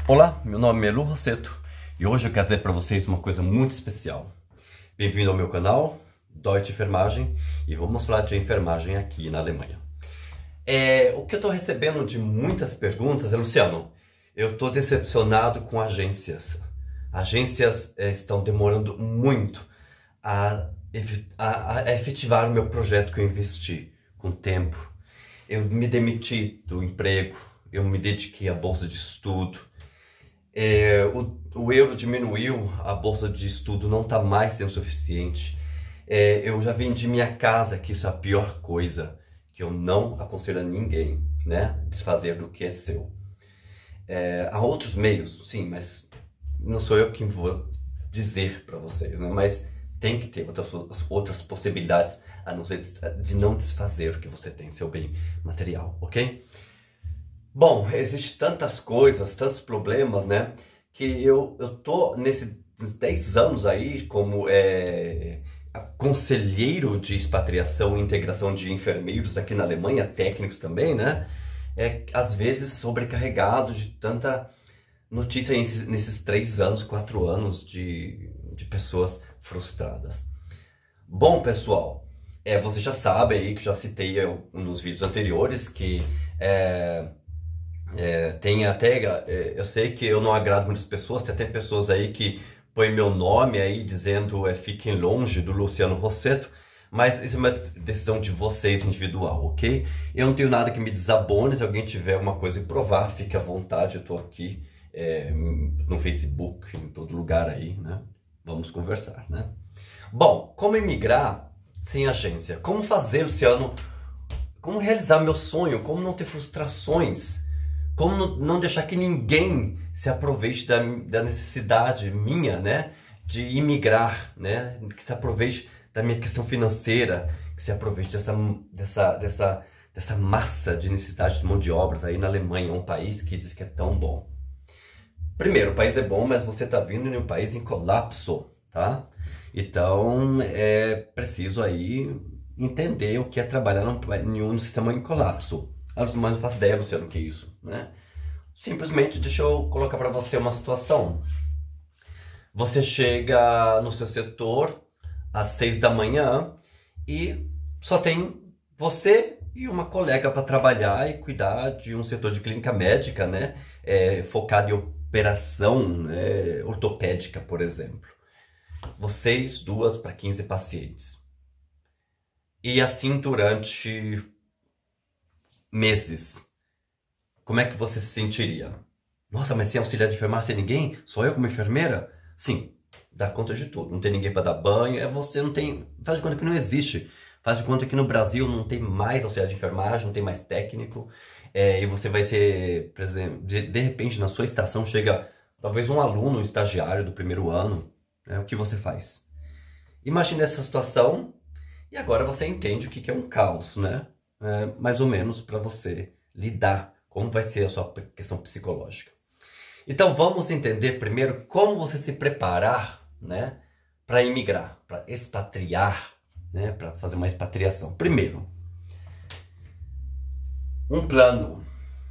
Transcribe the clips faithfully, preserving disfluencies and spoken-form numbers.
Olá, meu nome é Lu Rossetto e hoje eu quero dizer para vocês uma coisa muito especial. Bem-vindo ao meu canal, Deutsche Enfermagem, e vamos falar de enfermagem aqui na Alemanha. É, o que eu estou recebendo de muitas perguntas é, Luciano, eu estou decepcionado com agências. Agências é, estão demorando muito a, a, a efetivar o meu projeto que eu investi com tempo. Eu me demiti do emprego, eu me dediquei à bolsa de estudo. É, o, o euro diminuiu, a bolsa de estudo não está mais sendo suficiente. É, eu já vendi minha casa, que isso é a pior coisa, que eu não aconselho a ninguém, né? Desfazer do que é seu. É, há outros meios, sim, mas não sou eu quem vou dizer para vocês, né? Mas tem que ter outras, outras possibilidades, a não ser de, de não desfazer o que você tem, seu bem material, ok? Bom, existem tantas coisas, tantos problemas, né? Que eu, eu tô nesses dez anos aí como é, conselheiro de expatriação e integração de enfermeiros aqui na Alemanha, técnicos também, né? É, às vezes sobrecarregado de tanta notícia nesses, nesses três anos, quatro anos de, de pessoas frustradas. Bom, pessoal, é, vocês já sabem aí, que já citei eu, nos vídeos anteriores, que... É, É, tem até, é, eu sei que eu não agrado muitas pessoas, tem até pessoas aí que põem meu nome aí dizendo é, fiquem longe do Luciano Rossetto, mas isso é uma decisão de vocês individual, ok? Eu não tenho nada que me desabone, se alguém tiver uma coisa e provar, fique à vontade, eu tô aqui é, no Facebook, em todo lugar aí, né? Vamos conversar, né? Bom, como imigrar sem agência? Como fazer, Luciano? Como realizar meu sonho? Como não ter frustrações? Como não deixar que ninguém se aproveite da, da necessidade minha, né, de imigrar, né, que se aproveite da minha questão financeira, que se aproveite dessa, dessa, dessa, dessa massa de necessidade de mão de obras aí na Alemanha, um país que diz que é tão bom. Primeiro, o país é bom, mas você está vindo em um país em colapso, tá? Então, é preciso aí entender o que é trabalhar em um sistema em colapso. Mas não faço ideia, Luciano, o que é isso, né? Simplesmente, deixa eu colocar para você uma situação. Você chega no seu setor às seis da manhã e só tem você e uma colega para trabalhar e cuidar de um setor de clínica médica, né? É, focado em operação, né? Ortopédica, por exemplo. Vocês duas para quinze pacientes. E assim durante meses. Como é que você se sentiria? Nossa, mas sem auxiliar de enfermagem, sem ninguém? Só eu como enfermeira? Sim, dá conta de tudo. Não tem ninguém para dar banho, é você não tem... Faz de conta que não existe. Faz de conta que no Brasil não tem mais auxiliar de enfermagem, não tem mais técnico. É, e você vai ser, por exemplo, de, de repente na sua estação chega talvez um aluno, um estagiário do primeiro ano. Né? O que você faz? Imagine essa situação e agora você entende o que é um caos, né? É, mais ou menos para você lidar, como vai ser a sua questão psicológica. Então vamos entender primeiro como você se preparar, né, para imigrar, para expatriar, né, para fazer uma expatriação. Primeiro, um plano.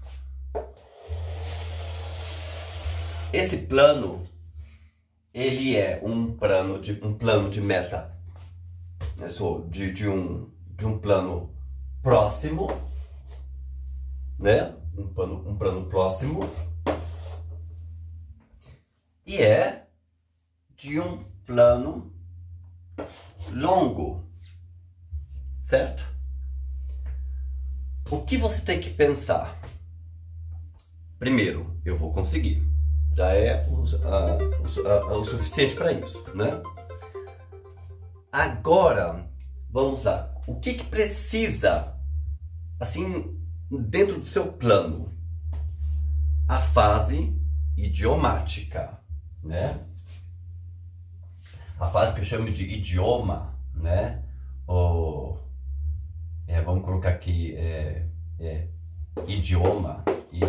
Esse plano, ele é um plano de, um plano de meta, né, de, de, um, de um plano próximo, né? Um plano, um plano próximo. E é de um plano longo, certo? O que você tem que pensar? Primeiro, eu vou conseguir. Já é o, a, a, o suficiente para isso, né? Agora, vamos lá. O que que precisa, assim, dentro do seu plano? A fase idiomática, né? A fase que eu chamo de idioma, né? Ou, é, vamos colocar aqui, é, é, idioma,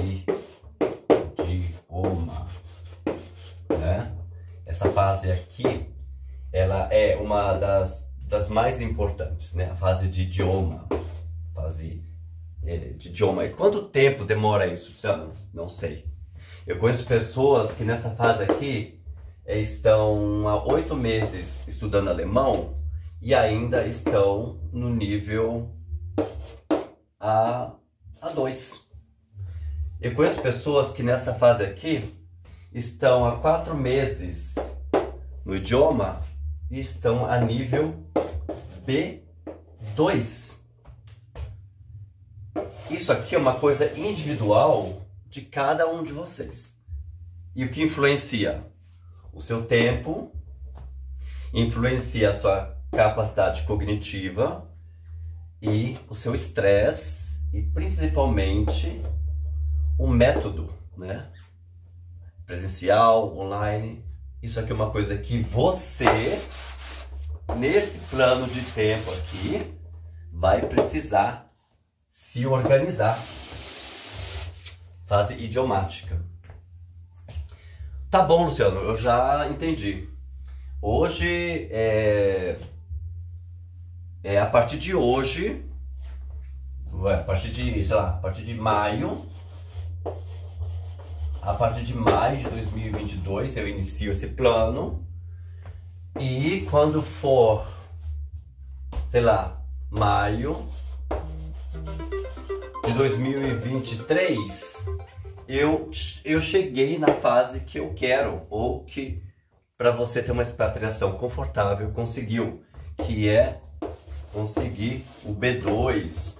idioma, né? Essa fase aqui, ela é uma das das mais importantes, né? A fase de idioma, fase é, de idioma. E quanto tempo demora isso? Não, não sei. Eu conheço pessoas que nessa fase aqui estão há oito meses estudando alemão e ainda estão no nível A, A2. Eu conheço pessoas que nessa fase aqui estão há quatro meses no idioma e estão a nível B dois. Isso aqui é uma coisa individual de cada um de vocês. E o que influencia? O seu tempo, influencia a sua capacidade cognitiva e o seu estresse e principalmente o método, né? Presencial, online. Isso aqui é uma coisa que você, nesse plano de tempo aqui, vai precisar se organizar. Fase idiomática. Tá bom, Luciano, eu já entendi. Hoje, é, é a partir de hoje, a partir de, sei lá, a partir de maio, a partir de maio de dois mil e vinte e dois eu inicio esse plano e quando for, sei lá, maio de dois mil e vinte e três, eu, eu cheguei na fase que eu quero, ou que para você ter uma expatriação confortável conseguiu, que é conseguir o B dois,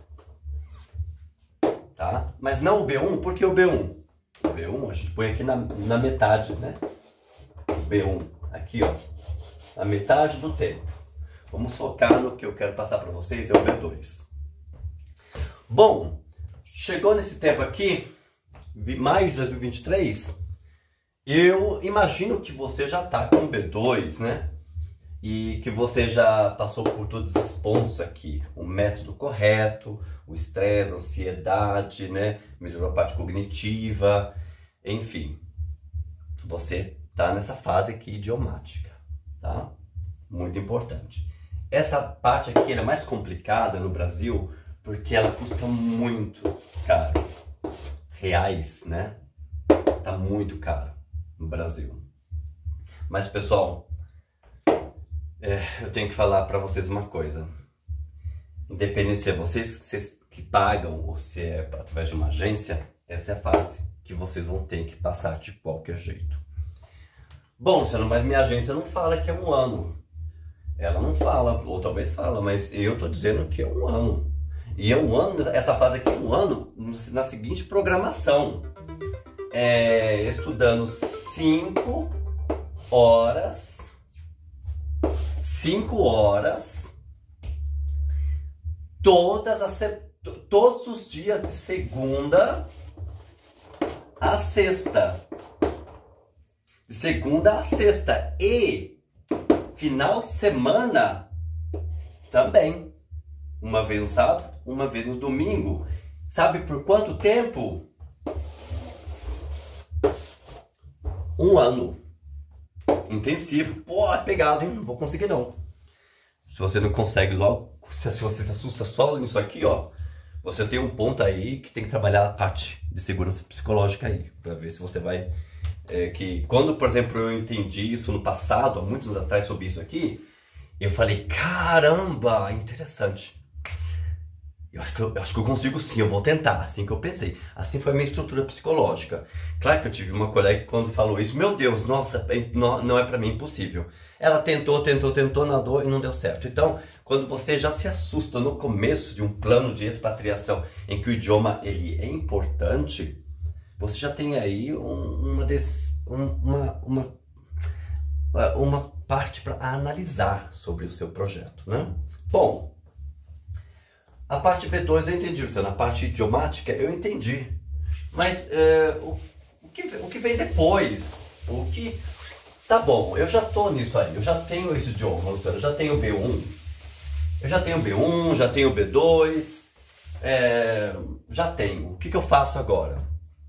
tá? Mas não o B um, porque o B um? O B um a gente põe aqui na, na metade, né? O B um, aqui ó, a metade do tempo. Vamos focar no que eu quero passar para vocês, é o B dois. Bom, chegou nesse tempo aqui, maio de dois mil e vinte e três, eu imagino que você já está com o B dois, né? E que você já passou por todos esses pontos aqui. O método correto, o estresse, a ansiedade, né? Melhorou a parte cognitiva, enfim. Você está nessa fase aqui idiomática, tá? Muito importante. Essa parte aqui é mais complicada no Brasil porque ela custa muito caro. Reais, né? Tá muito caro no Brasil. Mas, pessoal, é, eu tenho que falar para vocês uma coisa. Independente se é vocês, vocês que pagam ou se é através de uma agência, essa é a fase que vocês vão ter que passar de qualquer jeito. Bom, Luciano, mas minha agência não fala que é um ano. Ela não fala, ou talvez fala, mas eu tô dizendo que é um ano. E é um ano, essa fase aqui é um ano na seguinte programação. É, estudando cinco horas, cinco horas, todas as, todos os dias de segunda a sexta. De segunda a sexta. E final de semana também. Uma vez no sábado, uma vez no domingo. Sabe por quanto tempo? Um ano. Intensivo. Pô, é pegado, hein? Não vou conseguir não. Se você não consegue logo, se você se assusta só nisso aqui, ó, você tem um ponto aí que tem que trabalhar a parte de segurança psicológica aí, para ver se você vai... É, que quando, por exemplo, eu entendi isso no passado, há muitos anos atrás, sobre isso aqui, eu falei, caramba, interessante. Eu acho, que eu, eu acho que eu consigo sim, eu vou tentar, assim que eu pensei. Assim foi a minha estrutura psicológica. Claro que eu tive uma colega que quando falou isso, meu Deus, nossa, não, não é pra mim impossível. Ela tentou, tentou, tentou, nadou e não deu certo. Então, quando você já se assusta no começo de um plano de expatriação em que o idioma ele é importante, você já tem aí um, uma, des, um, uma, uma, uma parte para analisar sobre o seu projeto, né? Bom, a parte B dois eu entendi, Luciano. A parte idiomática eu entendi. Mas é, o, o, que, o que vem depois? O que... Tá bom, eu já tô nisso aí. Eu já tenho esse idioma, Luciano. Eu já tenho o B um. Eu já tenho o B um, já tenho o B dois. É, já tenho. O que, que eu faço agora?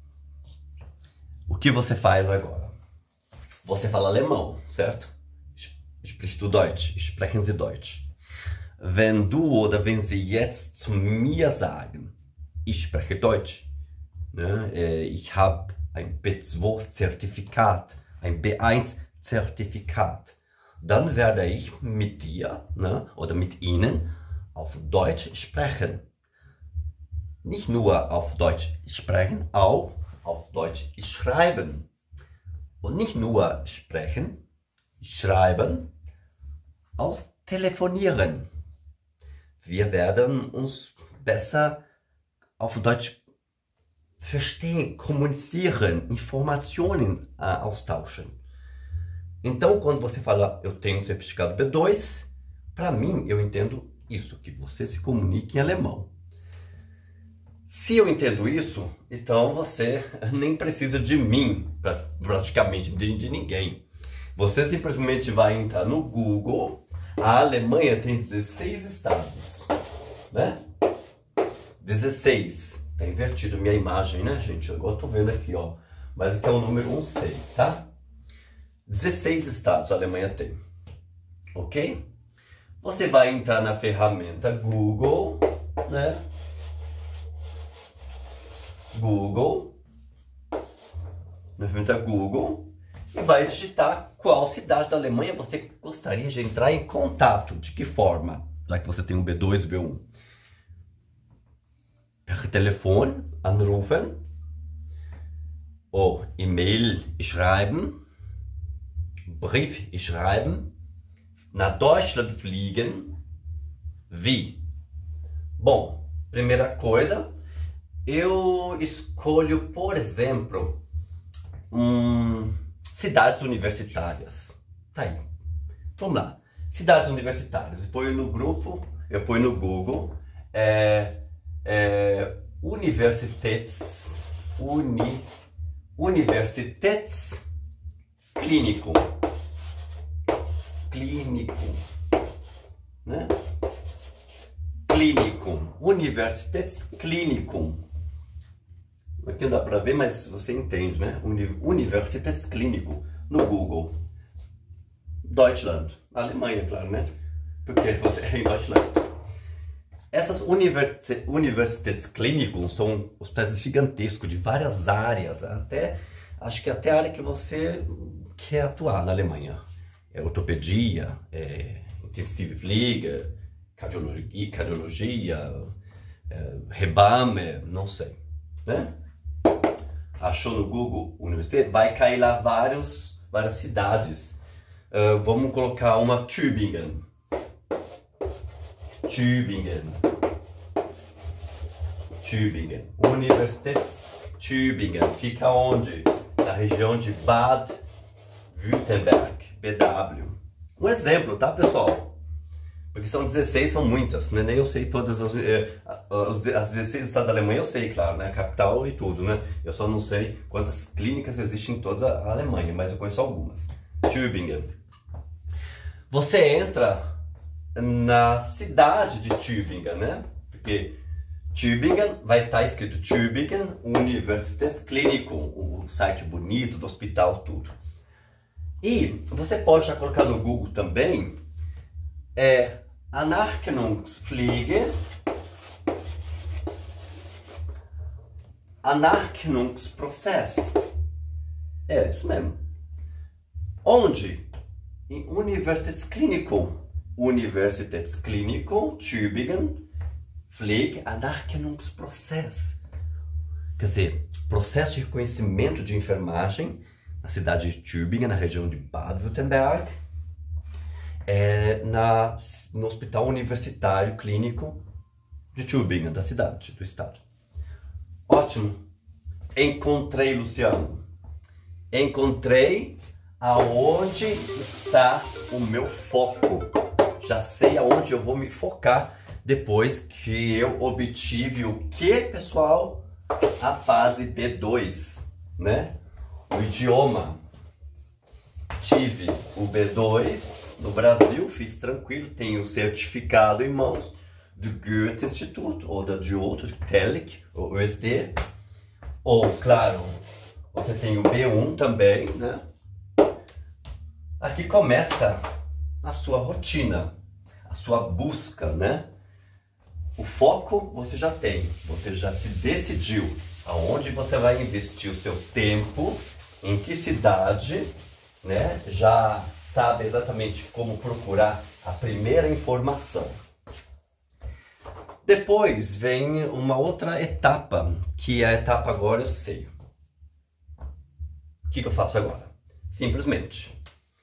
O que você faz agora? Você fala alemão, certo? Sprichst du Deutsch? Sprechen Sie Deutsch? Wenn du oder wenn Sie jetzt zu mir sagen, ich spreche Deutsch, ne? Ich habe ein B zwei Zertifikat, ein B eins Zertifikat, dann werde ich mit dir, ne, oder mit Ihnen auf Deutsch sprechen. Nicht nur auf Deutsch sprechen, auch auf Deutsch schreiben. Und nicht nur sprechen, schreiben, auch telefonieren. Wir werden uns besser auf Deutsch verstehen, comunicar, informações uh, austauschen. Então, quando você fala, eu tenho certificado B dois, para mim, eu entendo isso, que você se comunique em alemão. Se eu entendo isso, então você nem precisa de mim, praticamente, de, de ninguém. Você simplesmente vai entrar no Google. A Alemanha tem dezesseis estados, né? dezesseis. Tá invertido minha imagem, né, gente? Agora eu tô vendo aqui, ó. Mas aqui é o número dezesseis, tá? dezesseis estados a Alemanha tem. Ok? Você vai entrar na ferramenta Google, né? Google. Na ferramenta Google. E vai digitar qual cidade da Alemanha você gostaria de entrar em contato. De que forma? Já que você tem o B dois e B um. Per Telefon anrufen. Ou E-Mail schreiben. Brief schreiben. Nach Deutschland fliegen. Wie? Bom, primeira coisa, eu escolho, por exemplo, um, cidades universitárias. Tá aí. Vamos lá. Cidades universitárias. Eu ponho no grupo, eu ponho no Google, é, é, Universitäts, uni, Universitätsklinikum. Klinikum, né? Klinikum, Universitätsklinikum. Aqui não dá para ver, mas você entende, né? Uni Universitätsklinikum no Google. Deutschland, Alemanha, claro, né? Porque você é em Deutschland. Essas Universi Universitätsklinikum são hospitais gigantescos de várias áreas, até acho que até a área que você quer atuar na Alemanha. É ortopedia, é intensive Pflege, cardiologia, cardiologia é, Hebamme, não sei, né? Achou no Google Universidade, vai cair lá vários, várias cidades. Uh, vamos colocar uma Tübingen. Tübingen. Tübingen. Universitäts Tübingen. Fica onde? Na região de Bad Württemberg. B W. Um exemplo, tá, pessoal? Porque são dezesseis, são muitas, né? Nem eu sei todas as, eh, as, as dezesseis estados da Alemanha, eu sei, claro, né? Capital e tudo, né? Eu só não sei quantas clínicas existem em toda a Alemanha, mas eu conheço algumas. Tübingen. Você entra na cidade de Tübingen, né? Porque Tübingen vai estar escrito Tübingen Universitätsklinikum, o site bonito do hospital, tudo. E você pode já colocar no Google também é, Anerkennungspflege, Anerkennungsprozess. É isso mesmo. Onde? Em Universitätsklinikum. Universitätsklinikum, Tübingen, Pflege, Anerkennungsprozess. Quer dizer, processo de reconhecimento de enfermagem na cidade de Tübingen, na região de Baden-Württemberg, é, na, no Hospital Universitário Clínico de Tübingen, da cidade, do estado. Ótimo! Encontrei, Luciano. Encontrei aonde está o meu foco. Já sei aonde eu vou me focar depois que eu obtive o que, pessoal? A fase B dois, né? O idioma. Tive o B dois no Brasil, fiz tranquilo, tenho o certificado em mãos do Goethe Instituto ou da, de outros, T E L C, ou U S D. Ou, claro, você tem o B um também, né? Aqui começa a sua rotina, a sua busca, né? O foco você já tem, você já se decidiu. aonde você vai investir o seu tempo, em que cidade, né? Já sabe exatamente como procurar a primeira informação. Depois vem uma outra etapa, que é a etapa agora eu sei. O que, que eu faço agora? Simplesmente,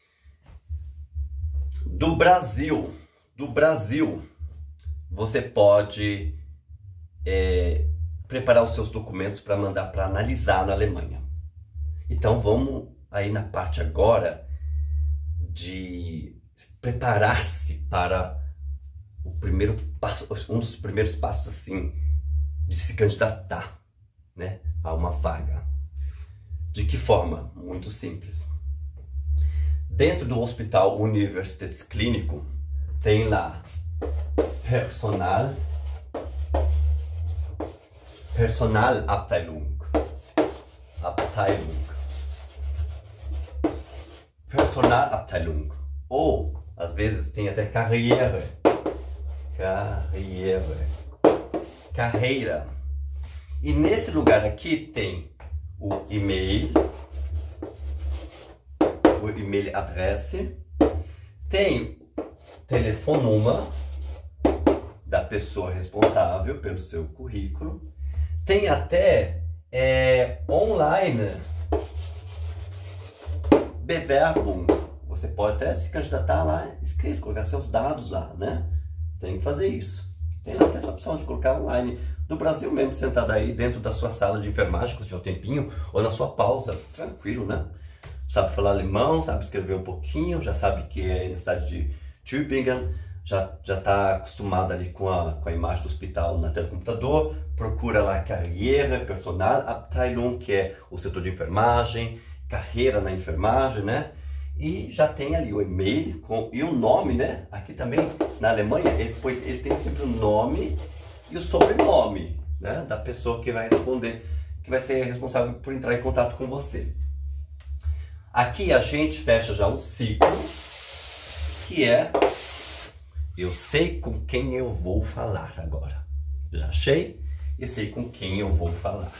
do Brasil, do Brasil, você pode é, preparar os seus documentos para mandar para analisar na Alemanha. Então vamos aí na parte agora de preparar-se para o primeiro passo, um dos primeiros passos assim, de se candidatar, né, a uma vaga. De que forma? Muito simples. Dentro do Hospital Universitätsklinikum tem lá Personal, Personalabteilung, Abteilung, Personalabteilung, ou às vezes tem até Karriere, Karriere, carreira. E nesse lugar aqui tem o e-mail, o e-mail adresse, tem telefonema da pessoa responsável pelo seu currículo, tem até é, online Bewerbung. Você pode até se candidatar lá escrito, colocar seus dados lá, né? Tem que fazer isso. Tem até essa opção de colocar online. Do Brasil mesmo, sentado aí dentro da sua sala de enfermagem, com o seu tempinho, ou na sua pausa, tranquilo, né? Sabe falar alemão, sabe escrever um pouquinho, já sabe que é na cidade de Tübingen, já já está acostumado ali com a, com a imagem do hospital na tela do computador, procura lá Karriere, Personalabteilung, que é o setor de enfermagem, carreira na enfermagem, né? E já tem ali o e-mail com, e o nome, né? Aqui também na Alemanha, eles, eles têm sempre o nome e o sobrenome, né, da pessoa que vai responder, que vai ser responsável por entrar em contato com você. Aqui a gente fecha já o ciclo, que é, eu sei com quem eu vou falar agora. Já achei e sei com quem eu vou falar.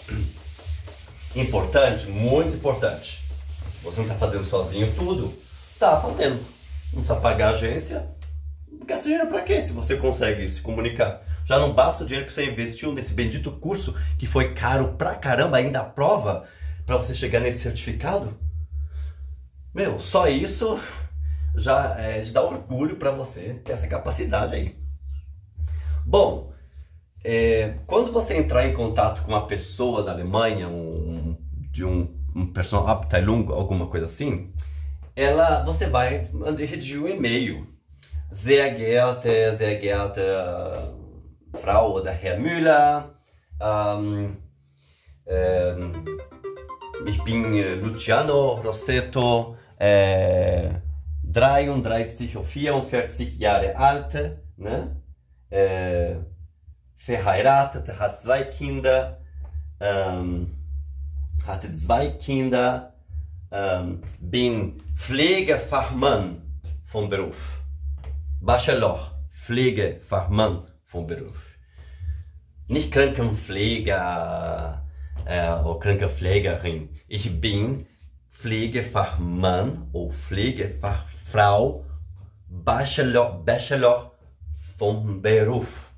Importante, muito importante. Você não está fazendo sozinho tudo? Está fazendo. Não precisa pagar a agência. Gasta dinheiro para quê se você consegue se comunicar? Já não basta o dinheiro que você investiu nesse bendito curso que foi caro pra caramba, ainda a prova para você chegar nesse certificado? Meu, só isso já é de dar orgulho para você ter essa capacidade aí. Bom, é, quando você entrar em contato com uma pessoa da Alemanha, um, de um, um Personalabteilung, alguma coisa assim, ela, você vai redigir um e-mail. Sehr geehrte, sehr geehrte Frau oder Herr Müller, ähm, ähm, ich bin äh, Luciano Rossetto, äh, dreiunddreißig oder vierundvierzig Jahre alt, ne? äh, verheiratet, hat zwei Kinder, ähm, hatte zwei Kinder, ähm, bin Pflegefachmann vom Beruf. Bachelor, Pflegefachmann vom Beruf. Nicht Krankenpfleger äh, oder Krankenpflegerin. Ich bin Pflegefachmann oder Pflegefachfrau, Bachelor, Bachelor vom Beruf.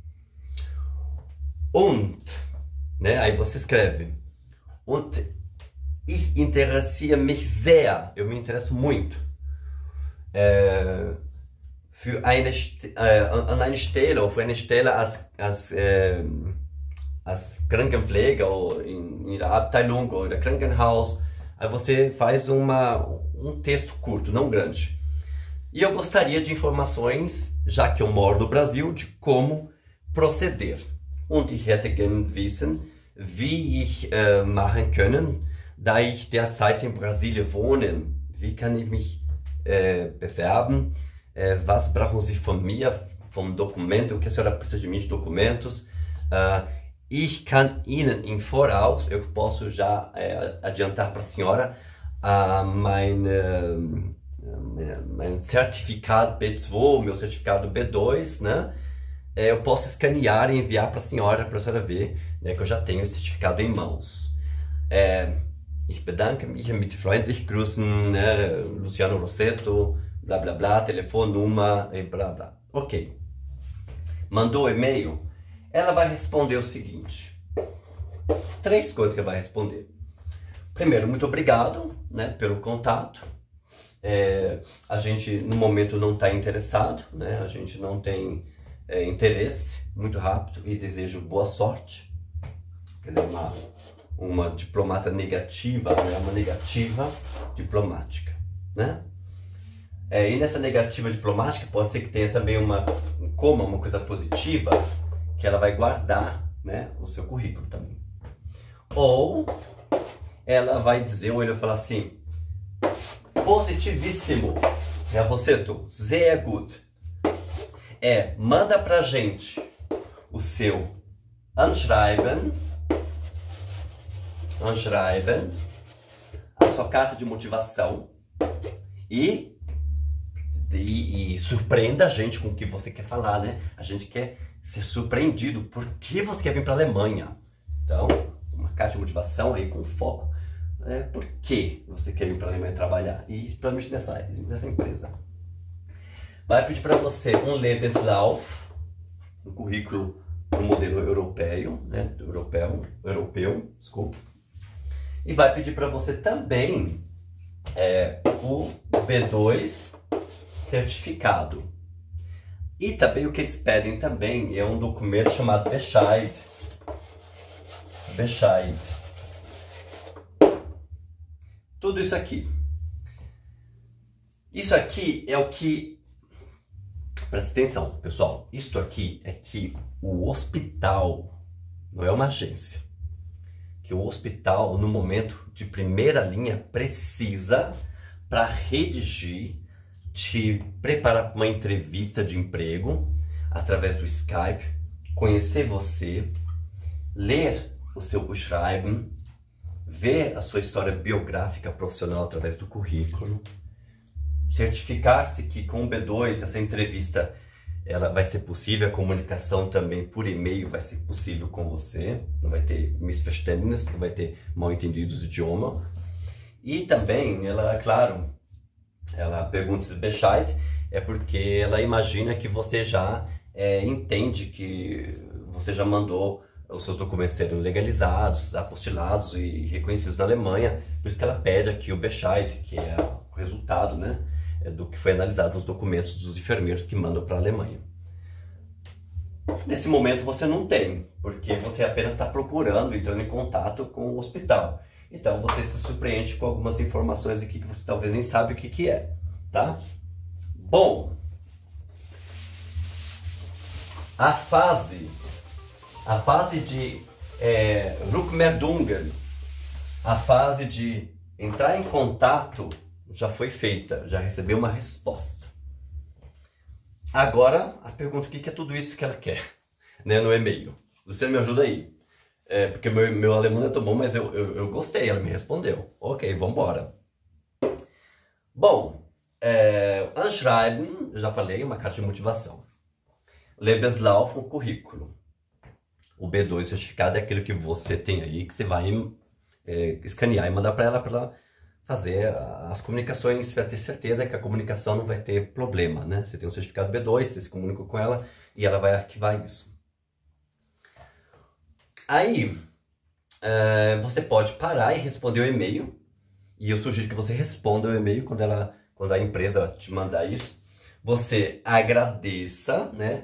Und, né, aí você escreve, und ich interessiere mich sehr, eu me interesso muito, äh, für eine, äh, an eine Stelle oder für eine Stelle als, als, äh, als Krankenpfleger ou in, in der Abteilung ou in Krankenhaus. Aí você faz uma, um texto curto, não grande. E eu gostaria de informações, já que eu moro no Brasil, de como proceder. Und ich hätte gern wissen, wie ich äh, machen können, da ich derzeit in Brasilien wohne. Wie kann ich mich äh, bewerben? Äh, was brauchen Sie von mir, vom Documento? O que a senhora precisa de mim de documentos? Uh, ich kann Ihnen im Voraus, eu posso já äh, adiantar para a senhora uh, mein, uh, mein Certificado B dois, meu certificado B dois, né? é, eu posso escanear e enviar para a senhora, para a senhora ver, né, que eu já tenho esse certificado em mãos. É, ich bedanke mich mit freundlich grüßen, né, Luciano Rossetto, blá blá blá, telefone, e blá blá. Ok. Mandou o e-mail, ela vai responder o seguinte. Três coisas que ela vai responder. Primeiro, muito obrigado, né, pelo contato. É, a gente no momento não está interessado, né, a gente não tem é, interesse, muito rápido, e desejo boa sorte. Quer dizer, uma, uma diplomata negativa, né, uma negativa diplomática, né? É, e nessa negativa diplomática pode ser que tenha também uma, um coma, uma coisa positiva, que ela vai guardar, né, no seu currículo também. Ou ela vai dizer, ou ele vai falar assim, positivíssimo, Herr Rossetto, sehr gut. É, manda pra gente o seu Anschreiben, Anschreiben, a sua carta de motivação e, e, e surpreenda a gente com o que você quer falar, né? A gente quer ser surpreendido. Por que você quer vir para a Alemanha? Então, uma carta de motivação aí com foco. É, por que você quer vir para a Alemanha trabalhar? E principalmente nessa, nessa empresa. Vai pedir para você um Lebenslauf, um currículo no modelo europeu, né? Europeu, europeu, desculpa. E vai pedir para você também é, o B dois certificado. E também o que eles pedem também é um documento chamado Bescheid. Bescheid. Tudo isso aqui. Isso aqui é o que... Presta atenção, pessoal. Isto aqui é que o hospital, não é uma agência, que o hospital, no momento de primeira linha, precisa para redigir, te preparar para uma entrevista de emprego através do Skype, conhecer você, ler o seu Schreiben, ver a sua história biográfica profissional através do currículo, certificar-se que com o B dois essa entrevista ela vai ser possível, a comunicação também por e-mail vai ser possível com você, não vai ter Missverständnis, não vai ter mal entendidos do idioma. E também, ela, claro, ela pergunta se Bescheid, é porque ela imagina que você já é, entende que você já mandou os seus documentos serem legalizados, apostilados e reconhecidos na Alemanha, por isso que ela pede aqui o Bescheid, que é o resultado, né, do que foi analisado nos documentos dos enfermeiros que mandam para a Alemanha. Nesse momento você não tem, porque você apenas está procurando, entrando em contato com o hospital. Então você se surpreende com algumas informações aqui que você talvez nem sabe o que, que é, tá? Bom, a fase, a fase de é, Rückmeldungen, a fase de entrar em contato já foi feita, já recebeu uma resposta. Agora, a pergunta, o que é tudo isso que ela quer, né, no e-mail? Luciano, me ajuda aí. É, porque meu, meu alemão não é tão bom, mas eu, eu, eu gostei, ela me respondeu. Ok, vamos embora. Bom, é, Anschreiben, eu já falei, uma carta de motivação. Lebenslauf, um currículo. O B dois certificado é aquilo que você tem aí, que você vai é, escanear e mandar para ela, para ela fazer as comunicações. Você vai ter certeza que a comunicação não vai ter problema, né? Você tem um certificado B dois, você se comunica com ela e ela vai arquivar isso. Aí, uh, você pode parar e responder o e-mail, e eu sugiro que você responda o e-mail quando, ela, quando a empresa te mandar isso. Você agradeça, né?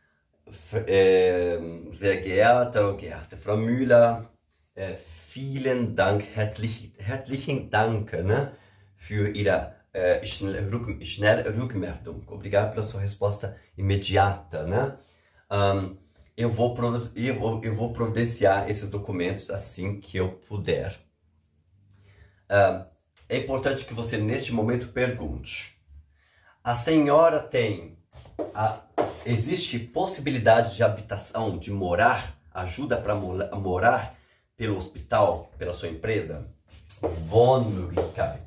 É, sehr geehrte, geehrte Frau Müller, é, vielen Dank, herzlich, herzlichen Dank, né? Für Ihre äh, schnelle, schnelle Rückmeldung. Obrigado pela sua resposta imediata, né? Um, Eu vou, eu, vou, eu vou providenciar esses documentos assim que eu puder. Uh, é importante que você, neste momento, pergunte. A senhora tem... A, existe possibilidade de habitação, de morar, ajuda para morar pelo hospital, pela sua empresa? Wohnmöglichkeit.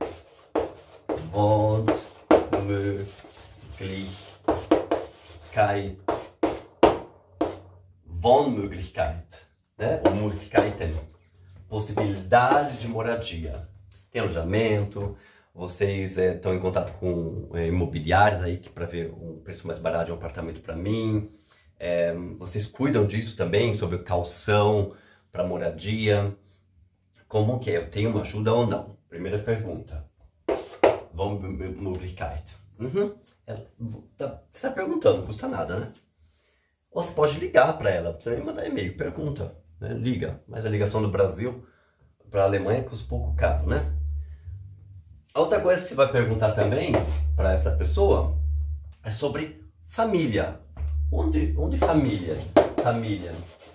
Wohnmöglichkeit. Wohnmöglichkeit, né? Ou Möglichkeiten, possibilidade de moradia. Tem alojamento, vocês estão é, em contato com é, imobiliários aí para ver um preço mais barato de um apartamento para mim. É, vocês cuidam disso também, sobre calção para moradia. Como que é? Eu tenho uma ajuda ou não? Primeira pergunta. Wohnmöglichkeit. Uhum. Ela, tá, você está perguntando, não custa nada, né? Ou você pode ligar para ela, você nem mandar e-mail, pergunta, né? Liga. Mas a ligação do Brasil para a Alemanha custa um pouco caro, né? A outra coisa que você vai perguntar também para essa pessoa é sobre família. Onde, onde família? Família.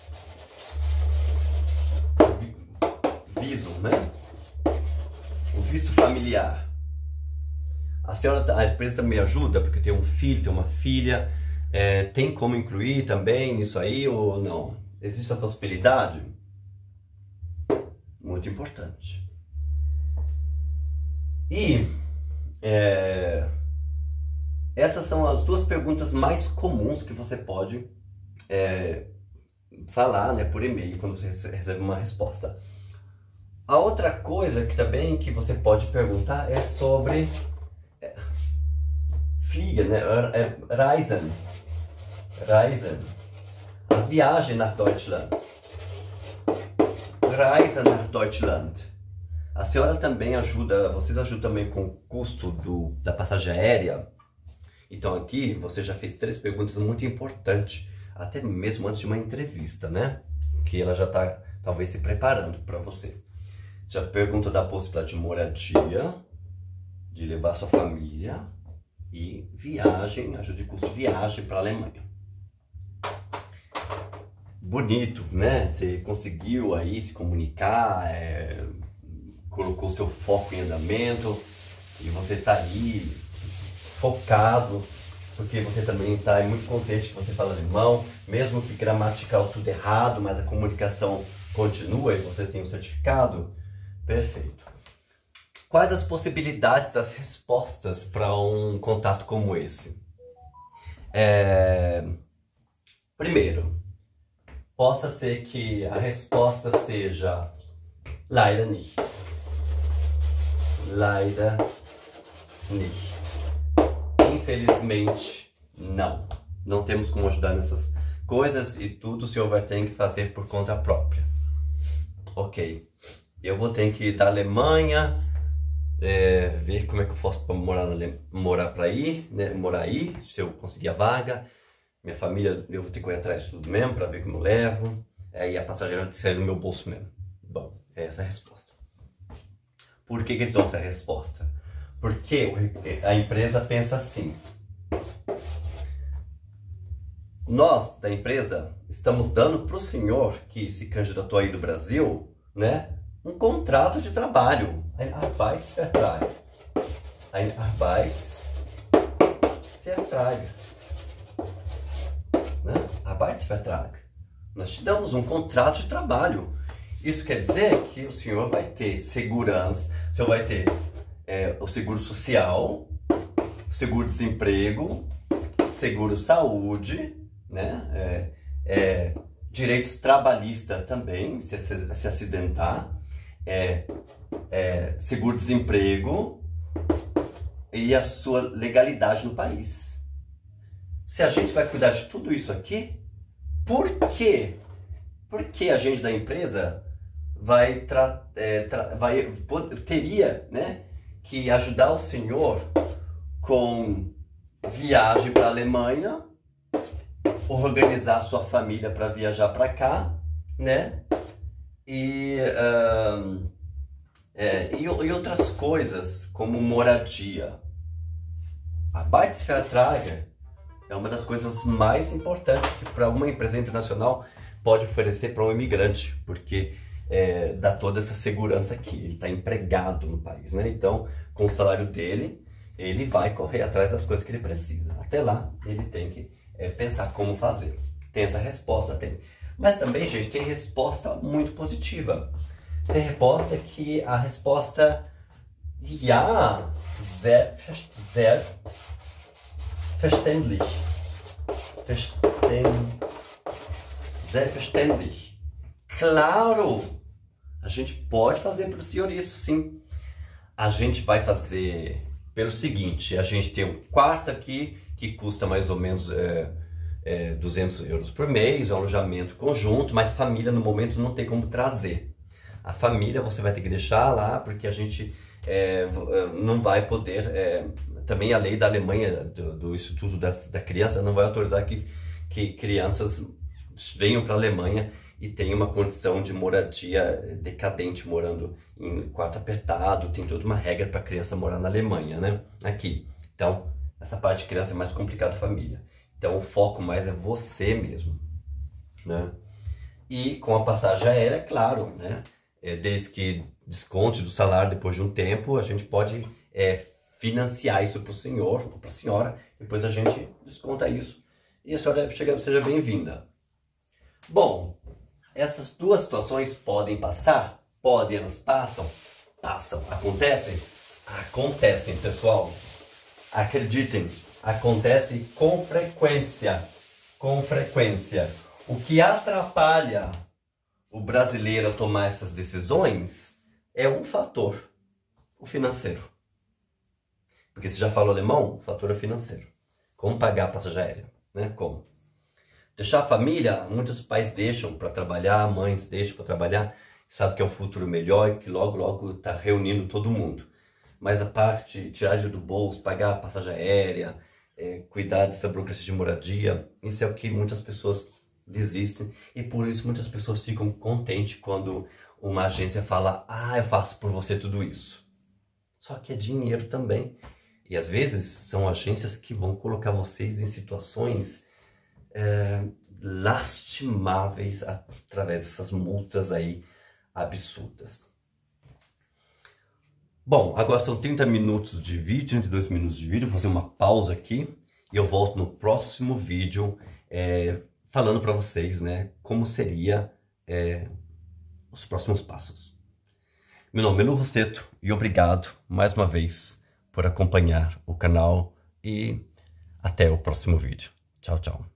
Viso, né? O visto familiar. A senhora, a empresa também ajuda porque tem um filho, tem uma filha. É, tem como incluir também isso aí ou não? Existe a possibilidade? Muito importante. E é, essas são as duas perguntas mais comuns que você pode é, falar, né, por e-mail quando você recebe uma resposta. A outra coisa que também que você pode perguntar é sobre é, Fliegen, né, é, Reisen, Reisen, a viagem nach Deutschland, Reisen nach Deutschland. A senhora também ajuda, vocês ajudam também com o custo do, da passagem aérea? Então aqui você já fez três perguntas muito importantes, até mesmo antes de uma entrevista, né? Que ela já está talvez se preparando para você. Já pergunta da possibilidade de moradia, de levar sua família e viagem, ajuda de custo de viagem para a Alemanha. Bonito, né? Você conseguiu aí se comunicar, é... colocou seu foco em andamento e você está aí focado, porque você também está muito contente que você fala alemão, mesmo que gramatical tudo errado, mas a comunicação continua e você tem o certificado. Perfeito. Quais as possibilidades das respostas para um contato como esse? É... Primeiro, possa ser que a resposta seja leider nicht. Leider nicht. Infelizmente, não. Não temos como ajudar nessas coisas e tudo o senhor vai ter que fazer por conta própria. Ok. Eu vou ter que ir da Alemanha, é, ver como é que eu posso morar, morar para aí, né? Morar aí, se eu conseguir a vaga. Minha família, eu vou ter que ir atrás de tudo mesmo para ver como eu levo. Aí a passagem vai sair no meu bolso mesmo. Bom, é essa a resposta. Por que que eles dão essa resposta? Porque a empresa pensa assim. Nós, da empresa, estamos dando para o senhor que se candidatou aí do Brasil, né, um contrato de trabalho. Ein Arbeitsvertrag. Ein Arbeitsvertrag. Né? Arbeitsvertrag. Nós te damos um contrato de trabalho. Isso quer dizer que o senhor vai ter segurança, o senhor vai ter é, o seguro social, seguro-desemprego, seguro-saúde, né? É, é, direitos trabalhistas também, se, se acidentar, é, é, seguro-desemprego e a sua legalidade no país. Se a gente vai cuidar de tudo isso aqui, por quê? Por que a gente da empresa vai, tra, é, tra, vai teria, né, que ajudar o senhor com viagem para a Alemanha, organizar sua família para viajar para cá, né? E, uh, é, e, e outras coisas, como moradia. Arbeitsvertrag é uma das coisas mais importantes que para uma empresa internacional pode oferecer para um imigrante, porque é, dá toda essa segurança aqui, ele está empregado no país, né? Então, com o salário dele, ele vai correr atrás das coisas que ele precisa. Até lá, ele tem que é, pensar como fazer. Tem essa resposta, tem. Mas também, gente, tem resposta muito positiva. Tem resposta que a resposta ja, sehr, sehr verständlich. Verständlich. Selbstverständlich. Claro! A gente pode fazer pelo senhor isso, sim. A gente vai fazer pelo seguinte, a gente tem um quarto aqui que custa mais ou menos é, é, duzentos euros por mês, é um alojamento conjunto, mas família no momento não tem como trazer. A família você vai ter que deixar lá, porque a gente é, não vai poder, é, também a lei da Alemanha, do, do Instituto da, da Criança, não vai autorizar que, que crianças venham para a Alemanha e tenham uma condição de moradia decadente, morando em quarto apertado, tem toda uma regra para a criança morar na Alemanha, né? Aqui. Então, essa parte de criança é mais complicado, família. Então, o foco mais é você mesmo, né? E com a passagem aérea, claro, né? É, desde que desconte do salário depois de um tempo, a gente pode é, financiar isso para o senhor ou para a senhora, depois a gente desconta isso e a senhora chega, seja bem-vinda. Bom, essas duas situações podem passar? Podem, elas passam? Passam. Acontecem? Acontecem, pessoal. Acreditem, acontece com frequência. Com frequência. O que atrapalha o brasileiro a tomar essas decisões é um fator, o financeiro. Porque você já falou alemão, o fator é financeiro. Como pagar a passagem aérea, né? Como? Deixar a família, muitos pais deixam para trabalhar, mães deixam para trabalhar, sabe que é um futuro melhor e que logo, logo está reunindo todo mundo. Mas a parte, tirar do bolso, pagar a passagem aérea, é, cuidar dessa burocracia de moradia, isso é o que muitas pessoas desistem e por isso muitas pessoas ficam contentes quando uma agência fala, ah, eu faço por você tudo isso. Só que é dinheiro também. E às vezes são agências que vão colocar vocês em situações é, lastimáveis através dessas multas aí absurdas. Bom, agora são trinta minutos de vídeo, trinta e dois minutos de vídeo, vou fazer uma pausa aqui e eu volto no próximo vídeo é, falando para vocês, né, como seria é, os próximos passos. Meu nome é Lu Rossetto e obrigado mais uma vez por acompanhar o canal e até o próximo vídeo. Tchau, tchau.